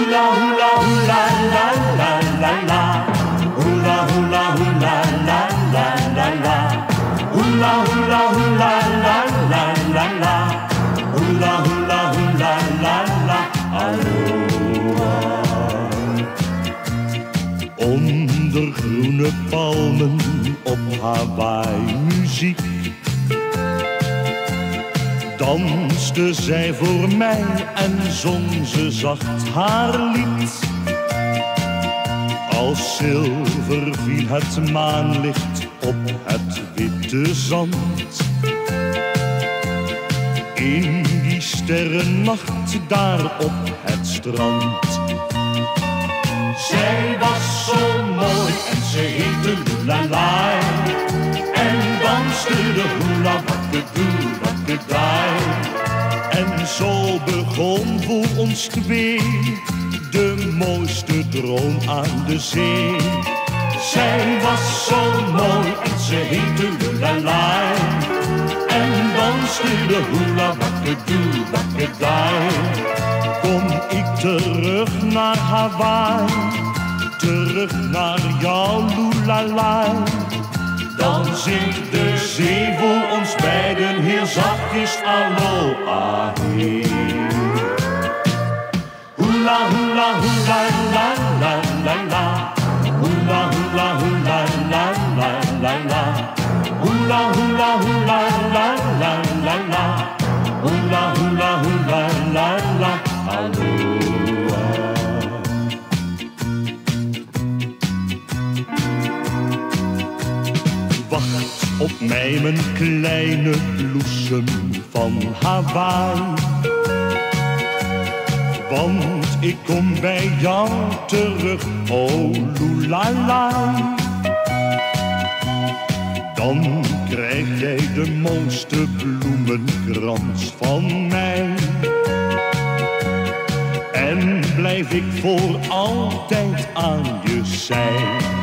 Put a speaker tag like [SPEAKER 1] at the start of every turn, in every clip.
[SPEAKER 1] Hula hula hula la la la la. Hula hula hula la la la la. Hula hula hula la la la la. Hula hula hula la la. Aloha. Onder groene palmen op Hawaii muziek danste zij voor mij en zong ze zacht haar lied. Als zilver viel het maanlicht op het witte zand. In die sterrennacht daar op het strand. Zij was zo mooi en ze heette Lulalai. En danste de hula wakkedoe wakkedai. En zo begon voor ons twee de mooiste droom aan de zee. Zij was zo mooi en ze heette Lulalai. En danste de hula wakkedoe wakkedai. Kom ik terug naar Hawaii, terug naar jouw Lulalai. Dan zingt de zee voor ons beiden heel zachtjes aloha hey. Hula hula hula la la la la. Hula hula hula la la la la. Hula hula hula la la la la. Hula hula hula la la. Aloha. Wacht op mij, mijn kleine bloesem van Hawaii. Want ik kom bij jou terug, oh Lulalai. Dan krijg jij de mooiste bloemenkrans van mij. En blijf ik voor altijd aan je zij.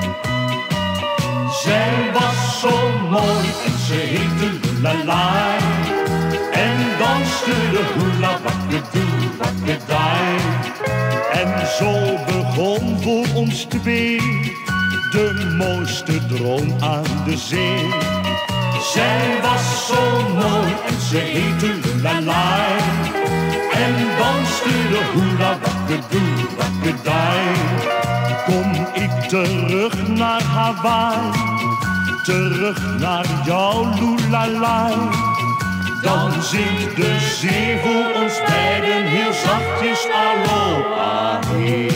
[SPEAKER 1] Zij was zo mooi en ze heette Lulalai. En danste de hula wakkedoe wakkedai. En zo begon voor ons twee de mooiste droom aan de zee. Zij was zo mooi en ze heette Lulalai. En danste de hula wakkedoe wakkedai. Kom ik terug naar Hawaii, terug naar jouw Lulalai. Dan zingt de zee voor ons beiden heel zachtjes aloha hey.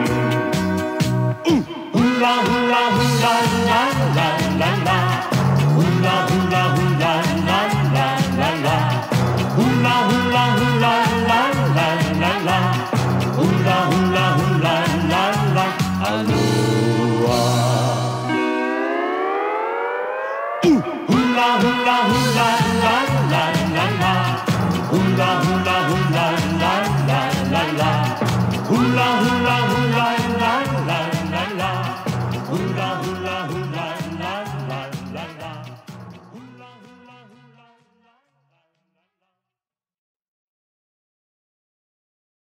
[SPEAKER 1] Hula hula hula la la la la. Hula hula hula la la la la. Hula hula hula la la la la. Hula hula hula la la. Aloha. Hula hula hula.